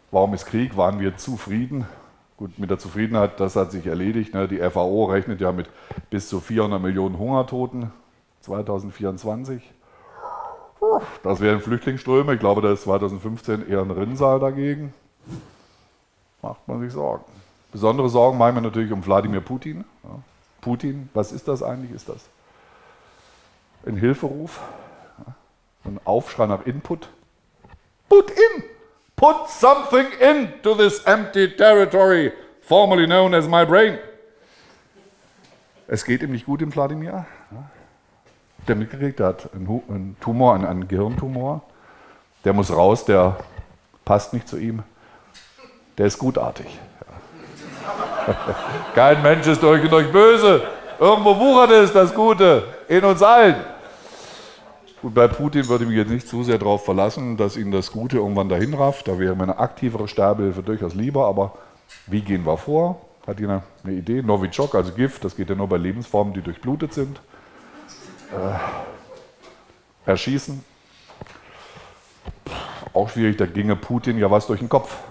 Warum ist Krieg? Waren wir zufrieden? Gut, mit der Zufriedenheit, das hat sich erledigt. Ne? Die FAO rechnet ja mit bis zu 400 Millionen Hungertoten 2024. Das wären Flüchtlingsströme. Ich glaube, da ist 2015 eher ein Rinnsal dagegen. Macht man sich Sorgen. Besondere Sorgen machen wir natürlich um Wladimir Putin. Ja. Putin, was ist das eigentlich? Ist das ein Hilferuf? Ja. Ein Aufschrei nach Input? Put in! Put something into this empty territory, formerly known as my brain. Es geht ihm nicht gut, dem Wladimir. Ja. Der mitgekriegt, der hat einen Tumor, einen Gehirntumor. Der muss raus, der passt nicht zu ihm. Der ist gutartig. Ja. Kein Mensch ist durch und durch böse. Irgendwo wuchert es, das Gute, in uns allen. Und bei Putin würde ich mich jetzt nicht zu sehr darauf verlassen, dass ihn das Gute irgendwann dahin rafft. Da wäre mir eine aktivere Sterbehilfe durchaus lieber. Aber wie gehen wir vor? Hat jemand eine Idee? Novichok, also Gift, das geht ja nur bei Lebensformen, die durchblutet sind. Erschießen. Auch schwierig, da ginge Putin ja was durch den Kopf.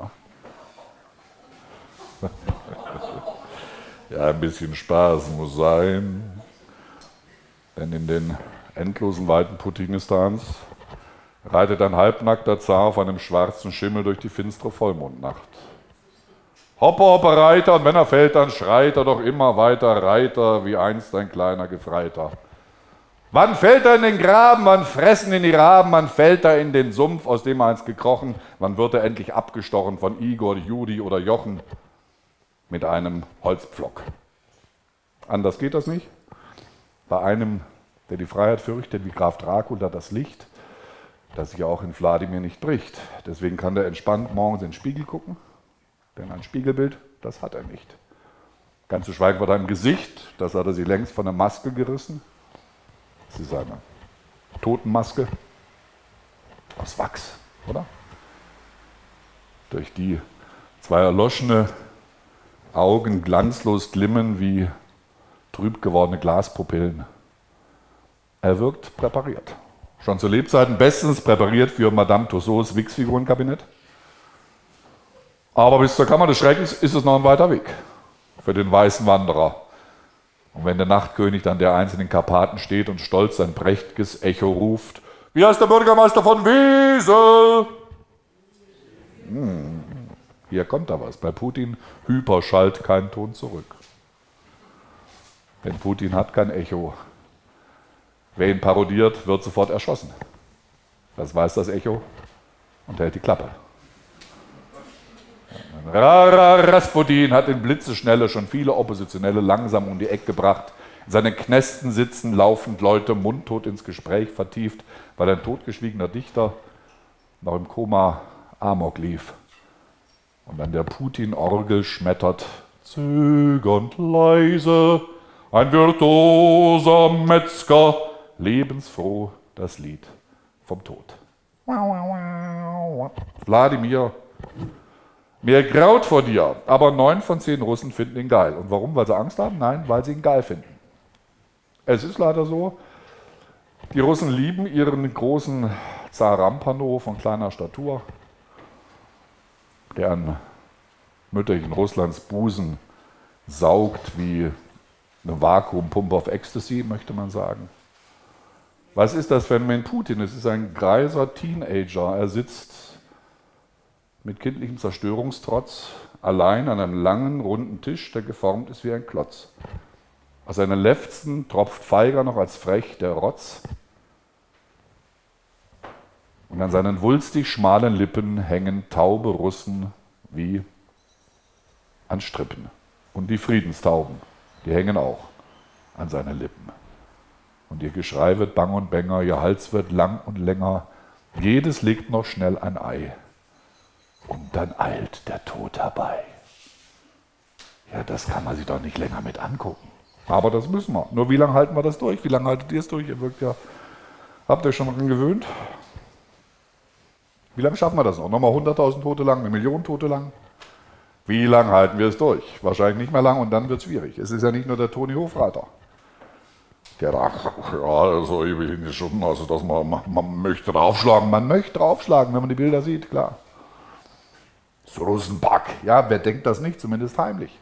Ja, ja, ein bisschen Spaß muss sein. Denn in den endlosen Weiten Putinistans reitet ein halbnackter Zar auf einem schwarzen Schimmel durch die finstere Vollmondnacht. Hoppe, hoppe, Reiter, und wenn er fällt, dann schreit er doch immer weiter, Reiter, wie einst ein kleiner Gefreiter. Wann fällt er in den Graben, wann fressen ihn die Raben, wann fällt er in den Sumpf, aus dem er einst gekrochen, wann wird er endlich abgestochen von Igor, Judi oder Jochen mit einem Holzpflock. Anders geht das nicht. Bei einem, der die Freiheit fürchtet, wie Graf Dracula, das Licht, das sich auch in Wladimir nicht bricht. Deswegen kann der entspannt morgens in den Spiegel gucken, denn ein Spiegelbild, das hat er nicht. Ganz zu schweigen von deinem Gesicht, das hat er sich längst von der Maske gerissen. Das ist eine Totenmaske aus Wachs, oder? Durch die zwei erloschene Augen glanzlos glimmen wie trüb gewordene Glaspupillen. Er wirkt präpariert. Schon zu Lebzeiten bestens präpariert für Madame Tussauds Wix-Figurenkabinett. Aber bis zur Kammer des Schreckens ist es noch ein weiter Weg für den weißen Wanderer. Und wenn der Nachtkönig dann der einst in den Karpaten steht und stolz sein prächtiges Echo ruft: Wie heißt der Bürgermeister von Wesel? Hier kommt da was. Bei Putin hyperschallt kein Ton zurück. Denn Putin hat kein Echo. Wer ihn parodiert, wird sofort erschossen. Das weiß das Echo und hält die Klappe. Rara Rasputin hat in Blitzeschnelle schon viele Oppositionelle langsam um die Ecke gebracht. In seinen Knästen sitzen laufend Leute mundtot ins Gespräch vertieft, weil ein totgeschwiegener Dichter noch im Koma Amok lief. Und an der Putin-Orgel schmettert zögernd leise ein virtuoser Metzger, lebensfroh das Lied vom Tod. Wladimir, mir graut vor dir, aber 9 von 10 Russen finden ihn geil. Und warum? Weil sie Angst haben? Nein, weil sie ihn geil finden. Es ist leider so, die Russen lieben ihren großen Zar Rampano von kleiner Statur, der an Mütterchen Russlands Busen saugt wie eine Vakuumpumpe auf Ecstasy, möchte man sagen. Was ist das Phänomen Putin? Es ist ein greiser Teenager. Er sitzt mit kindlichem Zerstörungstrotz allein an einem langen, runden Tisch, der geformt ist wie ein Klotz. Aus seinen Lefzen tropft feiger noch als frech der Rotz. Und an seinen wulstig schmalen Lippen hängen taube Russen wie an Strippen. Und die Friedenstauben, die hängen auch an seinen Lippen. Und ihr Geschrei wird bang und bänger, ihr Hals wird lang und länger. Jedes legt noch schnell ein Ei. Und dann eilt der Tod herbei. Ja, das kann man sich doch nicht länger mit angucken. Aber das müssen wir. Nur wie lange halten wir das durch? Wie lange haltet ihr es durch? Ihr wirkt ja, habt ihr euch schon dran gewöhnt? Wie lange schaffen wir das noch? Nochmal 100.000 Tote lang, 1 Million Tote lang? Wie lange halten wir es durch? Wahrscheinlich nicht mehr lang und dann wird es schwierig. Es ist ja nicht nur der Toni Hofreiter. Der sagt, ja, so ewig in die Stunden, also dass man möchte draufschlagen. Man möchte draufschlagen, wenn man die Bilder sieht, klar. Das Russenpack. Ja, wer denkt das nicht? Zumindest heimlich.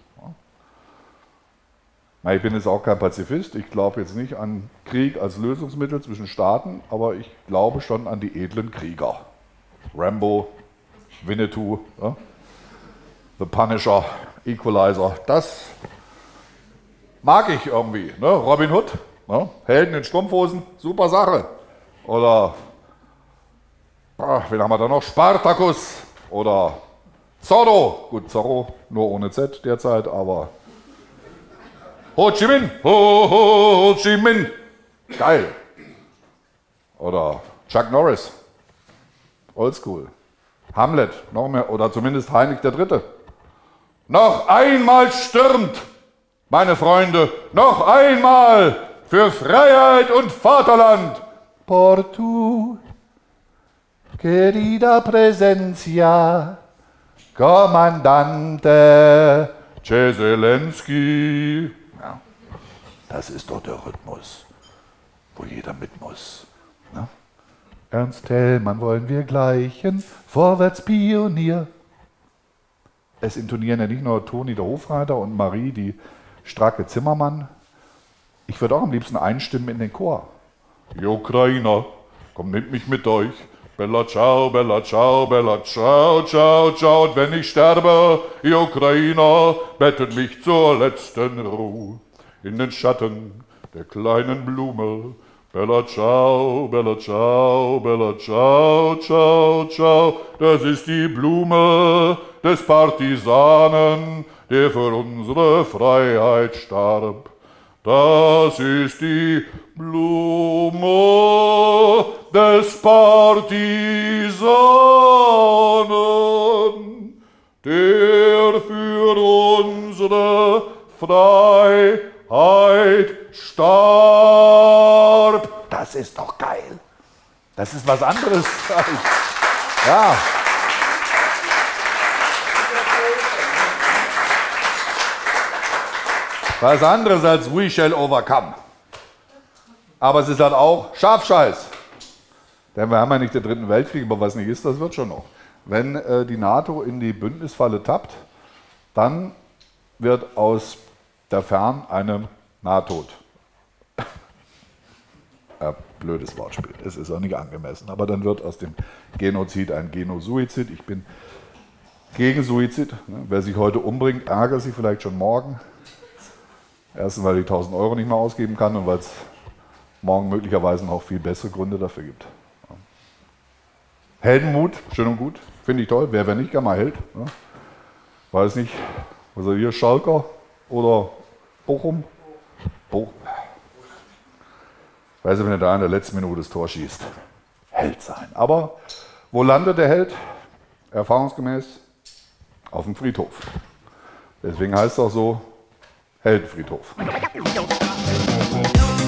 Ich bin jetzt auch kein Pazifist. Ich glaube jetzt nicht an Krieg als Lösungsmittel zwischen Staaten, aber ich glaube schon an die edlen Krieger. Rambo, Winnetou, ja? The Punisher, Equalizer. Das mag ich irgendwie. Ne? Robin Hood, ne? Helden in Strumpfhosen, super Sache. Oder, wen haben wir da noch? Spartacus oder Zorro. Gut, Zorro nur ohne Z derzeit, aber Ho Chi Minh, Ho Chi Minh. Geil. Oder Chuck Norris. Oldschool. Hamlet, noch mehr, oder zumindest Heinrich III. Noch einmal stürmt, meine Freunde, noch einmal für Freiheit und Vaterland. Por tu querida presencia, Kommandante Zelensky. Ja, das ist doch der Rhythmus, wo jeder mit muss. Ne? Ernst Thälmann wollen wir gleichen, vorwärts Pionier. Es intonieren ja nicht nur Toni der Hofreiter und Marie die Stracke Zimmermann. Ich würde auch am liebsten einstimmen in den Chor. Die Ukrainer, komm, nehmt mich mit euch. Bella ciao, bella ciao, bella ciao, ciao, ciao. Und wenn ich sterbe, die Ukrainer, bettet mich zur letzten Ruhe in den Schatten der kleinen Blume. Bella ciao, bella ciao, bella ciao, ciao, ciao. Das ist die Blume des Partisanen, der für unsere Freiheit starb. Das ist die Blume des Partisanen, der für unsere Freiheit starb. Das ist doch geil. Das ist was anderes. Ja. Was anderes als We Shall Overcome. Aber es ist halt auch Schafscheiß. Denn wir haben ja nicht den Dritten Weltkrieg, aber was nicht ist, das wird schon noch. Wenn die NATO in die Bündnisfalle tappt, dann wird aus der Fern eine Nahtod. Blödes Wortspiel, es ist auch nicht angemessen. Aber dann wird aus dem Genozid ein Genosuizid. Ich bin gegen Suizid. Wer sich heute umbringt, ärgert sich vielleicht schon morgen. Erstens, weil ich 1000 Euro nicht mehr ausgeben kann und weil es morgen möglicherweise noch viel bessere Gründe dafür gibt. Heldenmut, schön und gut, finde ich toll. Wer nicht gerne mal Held? Ne? Weiß nicht, was er hier, Schalker oder Bochum? Weiß ich, wenn er da in der letzten Minute das Tor schießt. Held sein. Aber wo landet der Held? Erfahrungsgemäß auf dem Friedhof. Deswegen heißt es auch so, Heldenfriedhof.